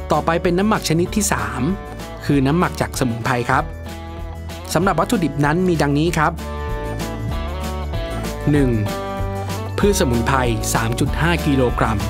ต่อไปเป็นน้ำหมักชนิดที่3คือน้ำหมักจากสมุนไพรครับสำหรับวัตถุดิบนั้นมีดังนี้ครับ 1. พืชสมุนไพร 3.5 กิโลกรัม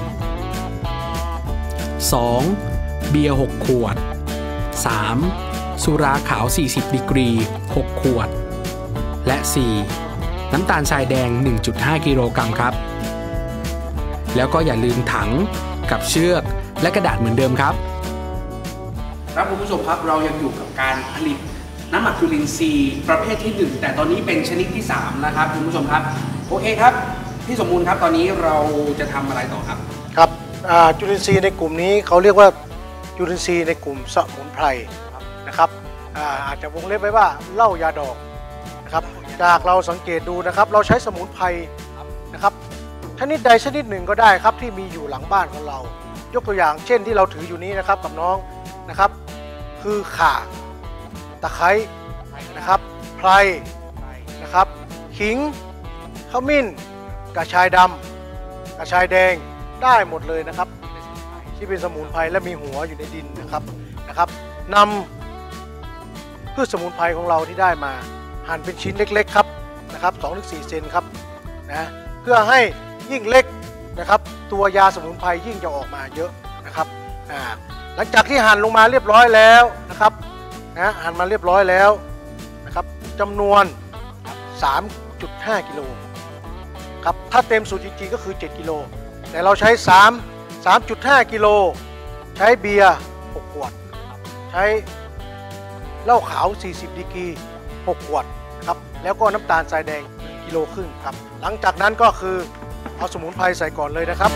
2. เบียร์ 6 ขวด 3. สุราขาว 40 ดีกรี 6 ขวด และ 4. น้ำตาลทรายแดง 1.5 กิโลกรัมครับแล้วก็อย่าลืมถังกับเชือกและกระดาษเหมือนเดิมครับครับคุณผู้ชมครับเรายังอยู่กับการผลิตน้ำหมักจุลินทรีย์ประเภทที่1แต่ตอนนี้เป็นชนิดที่3นะครับคุณผู้ชมครับโอเคครับพี่สมบูรณ์ครับตอนนี้เราจะทำอะไรต่อครับครับจุลินทรีย์ในกลุ่มนี้เขาเรียกว่าจุลินทรีย์ในกลุ่มสมุนไพรนะครับอาจจะวงเล็บไว้ว่าเหล้ายาดองนะครับจากเราสังเกตดูนะครับเราใช้สมุนไพรนะครับชนิดใดชนิดหนึ่งก็ได้ครับที่มีอยู่หลังบ้านของเรายกตัวอย่างเช่นที่เราถืออยู่นี้นะครับกับน้องนะครับคือข่าตะไคร้นะครับไพรนะครับขิงขมิ้นกระชายดำกระชายแดงได้หมดเลยนะครับที่เป็นสมุนไพรและมีหัวอยู่ในดินนะครับนำพืชสมุนไพรของเราที่ได้มาหั่นเป็นชิ้นเล็กๆครับนะครับ 2-4 เซนครับนะเพื่อให้ยิ่งเล็กนะครับตัวยาสมุนไพรยิ่งจะออกมาเยอะนะครับหลังจากที่หั่นลงมาเรียบร้อยแล้วนะครับหั่นมาเรียบร้อยแล้วนะครับจำนวน 3.5 กิโลครับถ้าเต็มสูตรจริงๆก็คือ7กิโลแต่เราใช้3.5 กิโลใช้เบียร์6ขวดใช้เหล้าขาว40ดีกรี6ขวดครับแล้วก็น้ำตาลทรายแดง1.5 กิโลครับหลังจากนั้นก็คือเอาสมุนไพรใส่ก่อนเลยนะครับ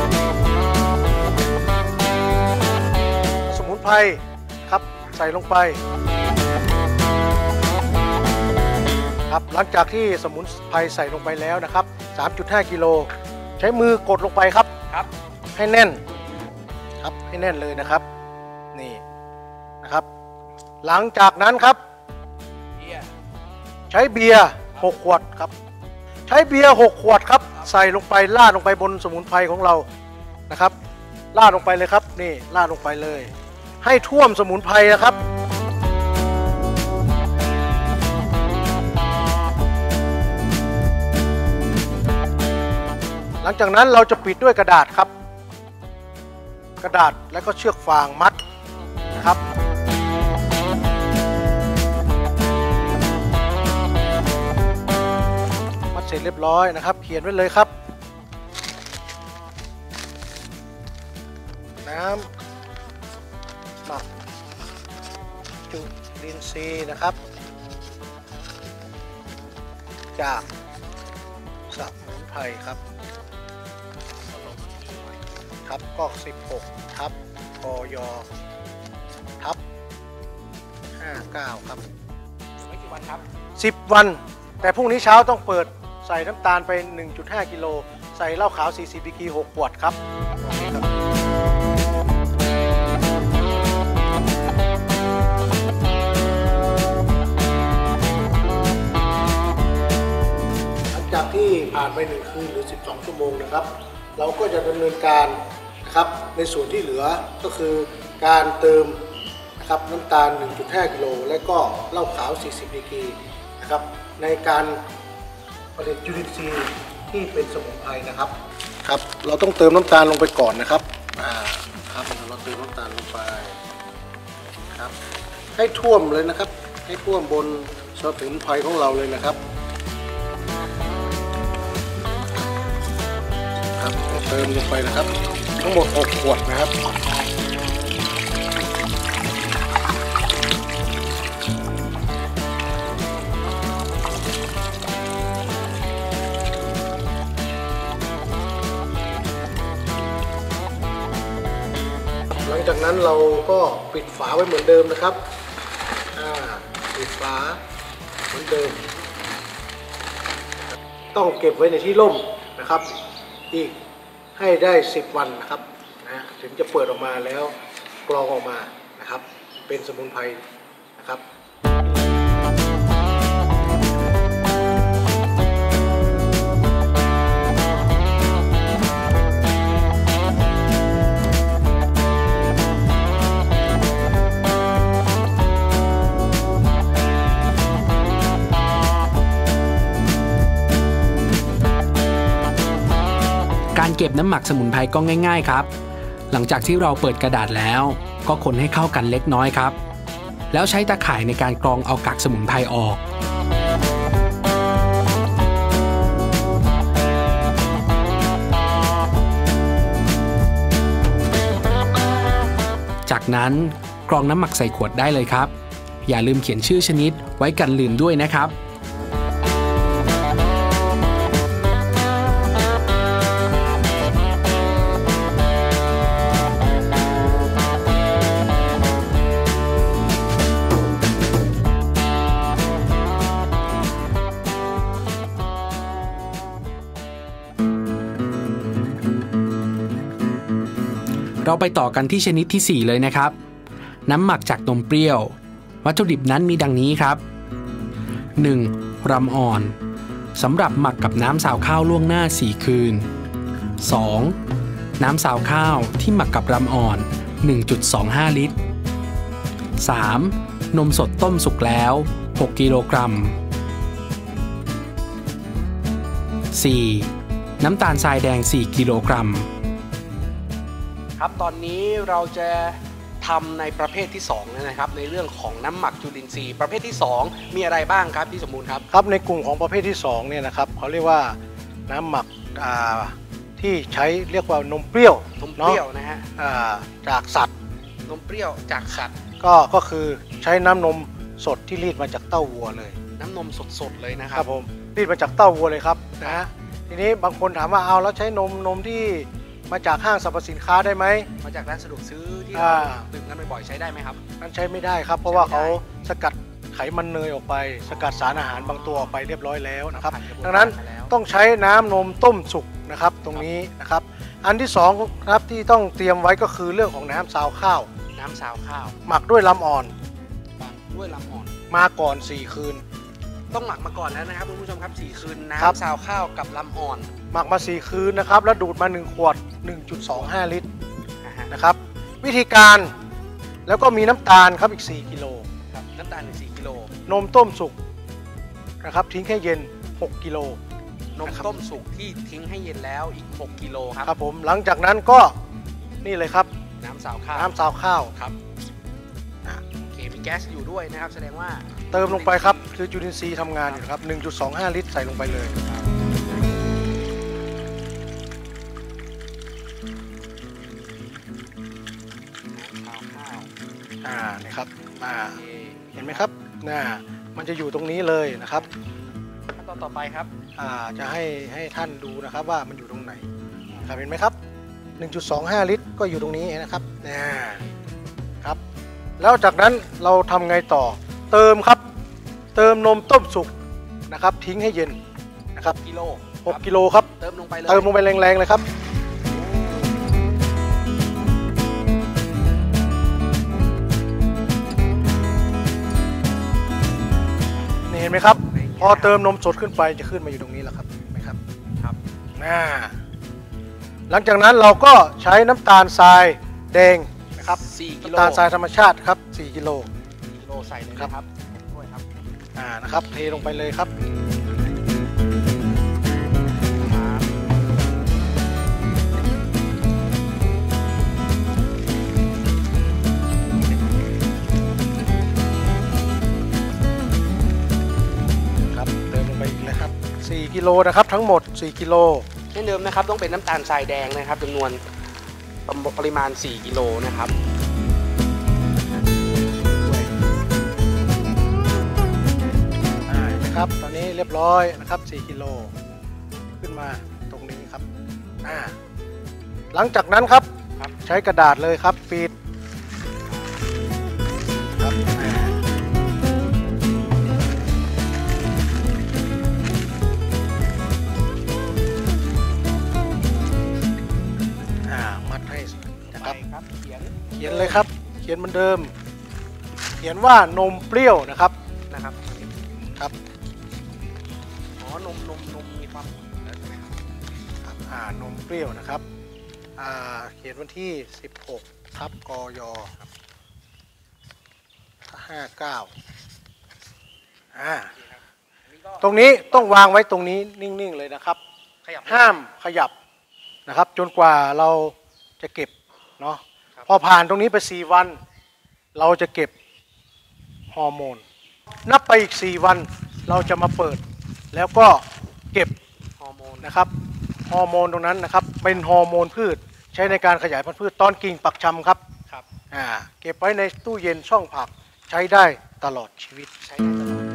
สมุนไพรครับใส่ลงไปครับหลังจากที่สมุนไพรใส่ลงไปแล้วนะครับ 3.5 กิโลใช้มือกดลงไปครับให้แน่นครับให้แน่นเลยนะครับนี่นะครับหลังจากนั้นครับใช้เบียร์6 ขวดครับใช้เบียร์6 ขวดครับใส่ลงไปราดลงไปบนสมุนไพรของเรานะครับราดลงไปเลยครับนี่ราดลงไปเลยให้ท่วมสมุนไพรนะครับหลังจากนั้นเราจะปิดด้วยกระดาษครับกระดาษแล้วก็เชือกฟางมัดนะครับมัดเสร็จเรียบร้อยนะครับเขียนไว้เลยครับน้ำหมักจุลินทรีย์นะครับจากสมุนไพรครับก็16ทับกยทับ59ครับไม่กี่วันครับ10 วันแต่พรุ่งนี้เช้าต้องเปิดใส่น้ำตาลไป 1.5 กิโลใส่เหล้าขาว40ดีกรี6 ขวดครับหลังจากที่ผ่านไป1 คืนหรือ12 ชั่วโมงนะครับเราก็จะดำเนินการนะครับในส่วนที่เหลือก็คือการเติมนะครับน้ำตาล 1.5 กิโลและก็เหล้าขาว40ดีกรีนะครับในการผลิตจุลินทรีย์ที่เป็นสมุนไพรนะครับเราต้องเติมน้ำตาลลงไปก่อนนะครับครับเราเติมน้ำตาลลงไปครับให้ท่วมเลยนะครับให้ท่วมบนสมุนไพรของเราเลยนะครับเติมลงไปนะครับทั้งหมด6 ขวดนะครับหลังจากนั้นเราก็ปิดฝาไว้เหมือนเดิมนะครับปิดฝาเหมือนเดิมต้องเก็บไว้ในที่ร่มนะครับอีกให้ได้10 วันนะครับถึงจะเปิดออกมาแล้วกรองออกมานะครับเป็นสมุนไพรนะครับการเก็บน้ำหมักสมุนไพรก็ง่ายๆครับหลังจากที่เราเปิดกระดาษแล้วก็คนให้เข้ากันเล็กน้อยครับแล้วใช้ตะข่ายในการกรองเอากากสมุนไพรออกจากนั้นกรองน้ำหมักใส่ขวดได้เลยครับอย่าลืมเขียนชื่อชนิดไว้กันลืมด้วยนะครับเราไปต่อกันที่ชนิดที่ 4 เลยนะครับน้ำหมักจากนมเปรี้ยววัตถุดิบนั้นมีดังนี้ครับ 1. รำอ่อนสำหรับหมักกับน้ำซาวข้าวล่วงหน้า4 คืน 2. น้ำซาวข้าวที่หมักกับรำอ่อน 1.25 ลิตร 3. นมสดต้มสุกแล้ว6 กิโลกรัม 4. น้ำตาลทรายแดง4 กิโลกรัมครับตอนนี้เราจะทำในประเภทที่2นะครับในเรื่องของน้ำหมักจุลินทรีย์ประเภทที่2มีอะไรบ้างครับพี่สมบูรณ์ครับครับในกลุ่มของประเภทที่2เนี่ยนะครับเขาเรียกว่าน้ำหมักที่ใช้เรียกว่านมเปรี้ยวนะฮะจากสัตว์นมเปรี้ยวจากสัตว์ก็คือใช้น้ำนมสดที่รีดมาจากเต้าวัวเลยน้ำนมสดเลยนะครับผมรีดมาจากเต้าวัวเลยครับนะฮะทีนี้บางคนถามว่าเอาแล้วใช้นมที่มาจากห้างสรรพสินค้าได้ไหมมาจากร้านสะดวกซื้อที่เราดื่มกันบ่อยๆใช้ได้ไหมครับนั่นใช้ไม่ได้ครับเพราะว่าเขาสกัดไขมันเนยออกไปสกัดสารอาหารบางตัวออกไปเรียบร้อยแล้วนะครับดังนั้นต้องใช้น้ำนมต้มสุกนะครับตรงนี้นะครับอันที่2ครับที่ต้องเตรียมไว้ก็คือเรื่องของน้ำซาวข้าวหมักด้วยลำอ่อนมาก่อน4 คืนต้องหมักมาก่อนแล้วนะครับคุณผู้ชมครับ4 คืนน้ำซาวข้าวกับลำอ่อนหมักมา4 คืนนะครับแล้วดูดมา1 ขวด 1.25 ลิตรนะครับวิธีการแล้วก็มีน้ำตาลครับอีก4 กิโลครับน้ำตาลอีก4 กิโลนมต้มสุกนะครับทิ้งให้เย็น6 กิโลนมต้มสุกที่ทิ้งให้เย็นแล้วอีก6 กิโลครับผมหลังจากนั้นก็นี่เลยครับน้ำซาวข้าวครับมีแก๊สอยู่ด้วยนะครับแสดงว่าเติมลงไปครับคือจุลินทรีย์ทำงานอยู่ครับ 1.25 ลิตรใส่ลงไปเลยนี่ครับเห็นไหมครับมันจะอยู่ตรงนี้เลยนะครับขั้นตอนต่อไปครับจะให้ท่านดูนะครับว่ามันอยู่ตรงไหนครับเห็นไหมครับ 1.25 ลิตรก็อยู่ตรงนี้นะครับครับแล้วจากนั้นเราทำไงต่อเติมนมต้มสุกนะครับทิ้งให้เย็นนะครับ 6 กิโลครับเติมลงไปแรงๆเลยครับนี่เห็นไหมครับพอเติมนมสดขึ้นไปจะขึ้นมาอยู่ตรงนี้แล้วครับเห็นไหมครับหลังจากนั้นเราก็ใช้น้ำตาลทรายแดงนะครับน้ำตาลทรายธรรมชาติครับ4 กิโลใส่เลยครับด้วยครับนะครับเทลงไปเลยครับเติมลงไปอีกเลยครับ4 กิโลนะครับทั้งหมด4 กิโลเช่นเดิมนะครับต้องเป็นน้ำตาลทรายแดงนะครับจำนวนปริมาณ4 กิโลนะครับครับตอนนี้เรียบร้อยนะครับ4 กิโลขึ้นมาตรงนี้ครับหลังจากนั้นครับใช้กระดาษเลยครับปิดครับมัดให้นะครับเขียนเลยครับเขียนเหมือนเดิมเขียนว่านมเปรี้ยวนะครับนมมีความแล้วใช่ไหมครับนมเปรี้ยวนะครับเขียนวันที่16 ทับกย59ตรงนี้ต้องวางไว้ตรงนี้นิ่งๆเลยนะครับห้ามขยับนะครับจนกว่าเราจะเก็บเนาะพอผ่านตรงนี้ไป4 วันเราจะเก็บฮอร์โมนนับไปอีก4 วันเราจะมาเปิดแล้วก็เก็บฮอร์โมนนะครับฮอร์โมนตรงนั้นนะครับเป็นฮอร์โมนพืชใช้ในการขยายพันธุ์พืชตอนกิ่งปักชำครับเก็บไว้ในตู้เย็นช่องผักใช้ได้ตลอดชีวิตใช้ได้ตลอด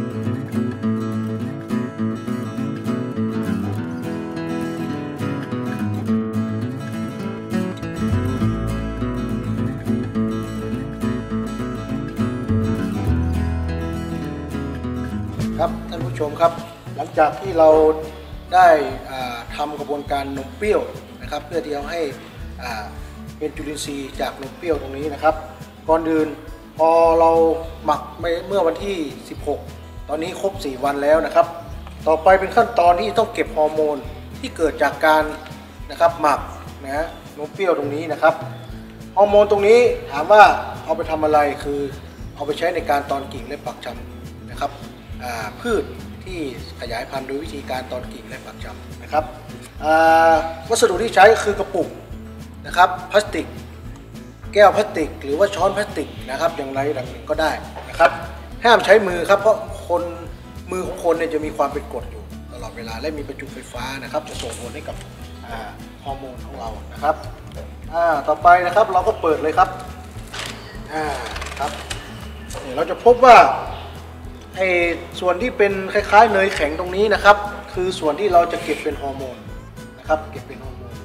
ครับท่านผู้ชมครับหลังจากที่เราได้ทำกระบวนการนมเปรี้ยวนะครับเพื่อที่จะให้เป็นจุลินทรีย์จากนมเปรี้ยวตรงนี้นะครับก่อนอื่นพอเราหมักเมื่อวันที่ 16 ตอนนี้ครบ 4 วันแล้วนะครับต่อไปเป็นขั้นตอนที่ต้องเก็บฮอร์โมนที่เกิดจากการนะครับหมักนะนมเปรี้ยวตรงนี้นะครับฮอร์โมนตรงนี้ถามว่าเอาไปทำอะไรคือเอาไปใช้ในการตอนกิ่งและปักชำนะครับพืชที่ขยายพันธุ์โดยวิธีการตอนกิ่งและปักชำนะครับวัสดุที่ใช้ก็คือกระปุกนะครับพลาสติกแก้วพลาสติกหรือว่าช้อนพลาสติกนะครับอย่างไรอย่างหนึ่งก็ได้นะครับห้ามใช้มือครับเพราะมือของคนเนี่ยจะมีความเป็นกรดอยู่ตลอดเวลาและมีประจุไฟฟ้านะครับจะส่งผลให้กับฮอร์โมนของเรานะครับต่อไปนะครับเราก็เปิดเลยครับครับเราจะพบว่าส่วนที่เป็นคล้ายๆเนยแข็งตรงนี้นะครับคือส่วนที่เราจะเก็บเป็นฮอร์โมนนะครับเก็บเป็นฮอร์โมน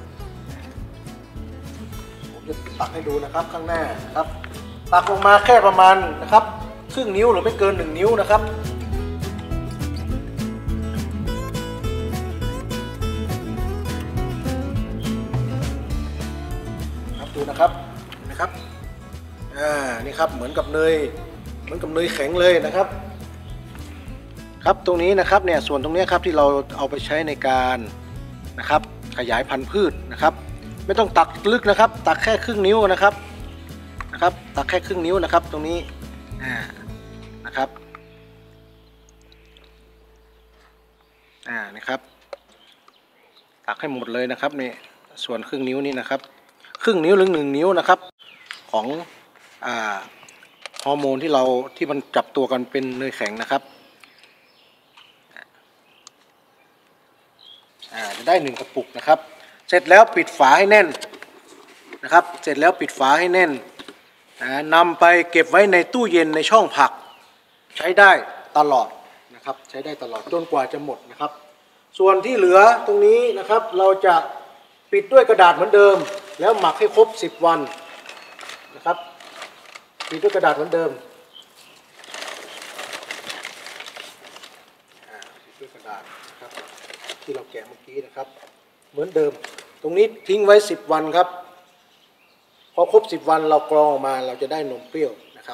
ผมจะตักให้ดูนะครับข้างหน้าครับตักลงมาแค่ประมาณนะครับครึ่งนิ้วหรือไม่เกิน1 นิ้วนะครับดูนะครับนี่ครับเหมือนกับเนยแข็งเลยนะครับครับตรงนี้นะครับเนี่ยส่วนตรงนี้ครับที่เราเอาไปใช้ในการนะครับขยายพันธุ์พืชนะครับไม่ต้องตักลึกนะครับตักแค่ครึ่งนิ้วนะครับตักแค่ครึ่งนิ้วนะครับตรงนี้นะครับนะครับตักให้หมดเลยนะครับนี่ส่วนครึ่งนิ้วนี้นะครับครึ่งนิ้วหรือ1 นิ้วนะครับของฮอร์โมนที่มันจับตัวกันเป็นเนยแข็งนะครับจะได้1 กระปุกนะครับเสร็จแล้วปิดฝาให้แน่นนะครับเสร็จแล้วปิดฝาให้แน่นนำไปเก็บไว้ในตู้เย็นในช่องผักใช้ได้ตลอดนะครับใช้ได้ตลอดจนกว่าจะหมดนะครับส่วนที่เหลือตรงนี้นะครับเราจะปิดด้วยกระดาษเหมือนเดิมแล้วหมักให้ครบ10 วันนะครับปิดด้วยกระดาษเหมือนเดิมปิดด้วยกระดาษนะครับที่เราแกะเมื่อกี้นะครับเหมือนเดิมตรงนี้ทิ้งไว้10 วันครับพอครบ10 วันเรากรองออกมาเราจะได้นมเปรี้ยวนะครับ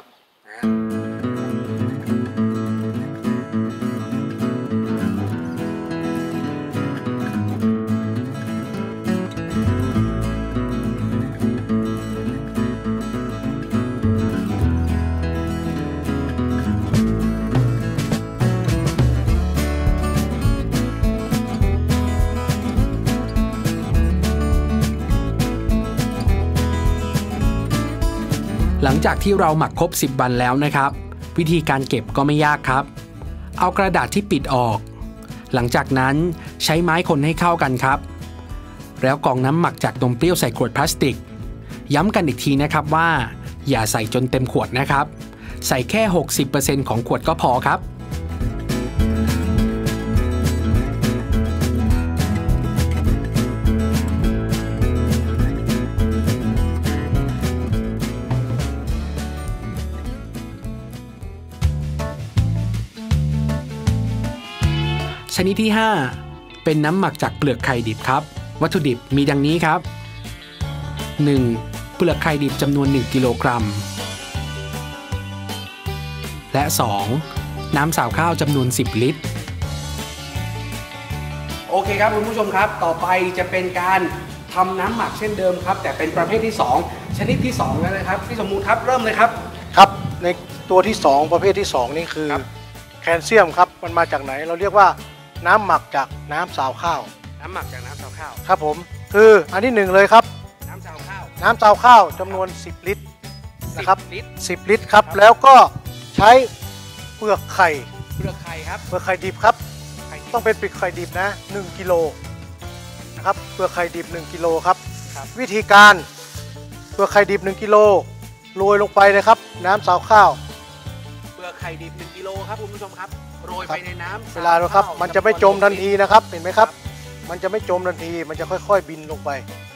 หลังจากที่เราหมักครบ10 วันแล้วนะครับวิธีการเก็บก็ไม่ยากครับเอากระดาษที่ปิดออกหลังจากนั้นใช้ไม้คนให้เข้ากันครับแล้วกรองน้ำหมักจากนมเปรี้ยวใส่ขวดพลาสติกย้ำกันอีกทีนะครับว่าอย่าใส่จนเต็มขวดนะครับใส่แค่ 60% ของขวดก็พอครับชนิดที่ 5 เป็นน้ำหมักจากเปลือกไข่ดิบครับวัตถุดิบมีดังนี้ครับ 1. เปลือกไข่ดิบจำนวน1 กิโลกรัมและ 2. น้ำสาวข้าวจำนวน10 ลิตรโอเคครับคุณผู้ชมครับต่อไปจะเป็นการทำน้ำหมักเช่นเดิมครับแต่เป็นประเภทที่2ชนิดที่2แล้วนะครับพี่สมมูลครับเริ่มเลยครับครับในตัวที่2ประเภทที่2นี่คือแคลเซียมครับมันมาจากไหนเราเรียกว่าน้ำหมักจากน้ำสาวข้าวน้ำหมักจากน้ำสาวข้าวครับผมคืออันที่1เลยครับน้ำซาวข้าวน้ำซาวข้าวจำนวน10 ลิตรนะครับ 10 ลิตรครับแล้วก็ใช้เปลือกไข่ครับเปลือกไข่ดิบครับต้องเป็นเปลือกไข่ดิบนะ1 กิโลนะครับเปลือกไข่ดิบ1 กิโลครับวิธีการเปลือกไข่ดิบ1 กิโลโรยลงไปเลยครับน้ำซาวข้าวเปลือกไข่ดิบ1 กิโลครับคุณผู้ชมครับโรยไปในน้ำเวลาเราครับมันจะไม่จมทันทีนะครับเห็นไหมครับมันจะไม่จมทันทีมันจะค่อยๆบินลงไป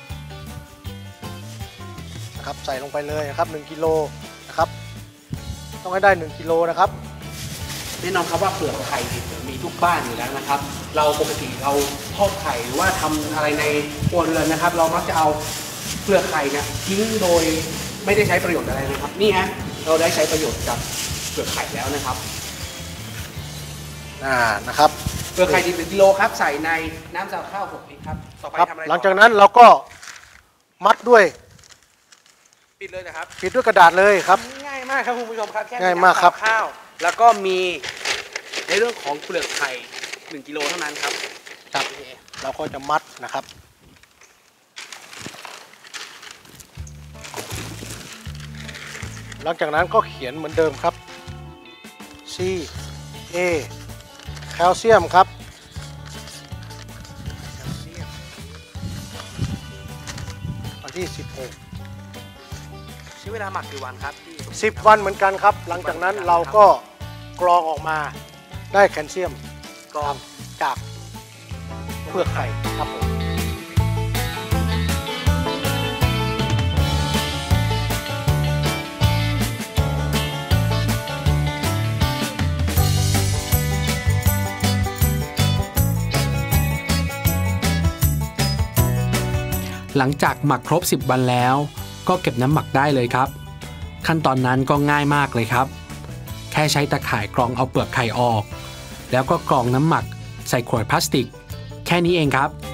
นะครับใส่ลงไปเลยนะครับ1 กิโลนะครับต้องให้ได้1 กิโลนะครับแน่นอนครับว่าเปลือกไข่ดิบมีทุกบ้านอยู่แล้วนะครับเราปกติเราทอดไข่หรือว่าทำอะไรในครัวเรือนนะครับเรามักจะเอาเปลือกไข่เนี่ยทิ้งโดยไม่ได้ใช้ประโยชน์อะไรนะครับนี่ฮะเราได้ใช้ประโยชน์กับเปลือกไข่แล้วนะครับนะครับเปลือกไข่ดิบ1 กิโลครับใส่ในน้ำซาวข้าว6 ลิตรครับต่อไปทำอะไรหลังจากนั้นเราก็มัดด้วยปิดเลยนะครับปิดด้วยกระดาษเลยครับง่ายมากครับคุณผู้ชมครับแค่ง่ายมากครับข้าวแล้วก็มีในเรื่องของเปลือกไข่1 กิโลเท่านั้นครับเราก็จะมัดนะครับหลังจากนั้นก็เขียนเหมือนเดิมครับ C A แคลเซียมครับวันที่16 ใช้เวลาหมักกี่วันครับ 10 วันเหมือนกันครับหลังจากนั้นเราก็กรองออกมาได้แคลเซียมกรองจากเปลือกไข่ครับผมหลังจากหมักครบ10 วันแล้วก็เก็บน้ำหมักได้เลยครับขั้นตอนนั้นก็ง่ายมากเลยครับแค่ใช้ตะข่ายกรองเอาเปลือกไข่ออกแล้วก็กรองน้ำหมักใส่ขวดพลาสติกแค่นี้เองครับ